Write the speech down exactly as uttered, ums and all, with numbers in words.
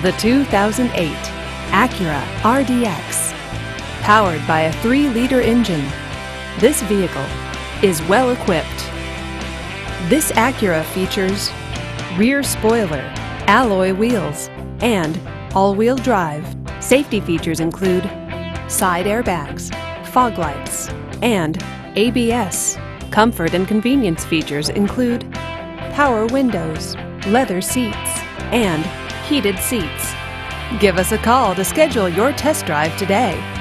The two thousand eight Acura R D X. Powered by a three liter engine, this vehicle is well equipped. This Acura features rear spoiler, alloy wheels, and all-wheel drive. Safety features include side airbags, fog lights, and A B S. Comfort and convenience features include power windows, leather seats, and heated seats. Give us a call to schedule your test drive today.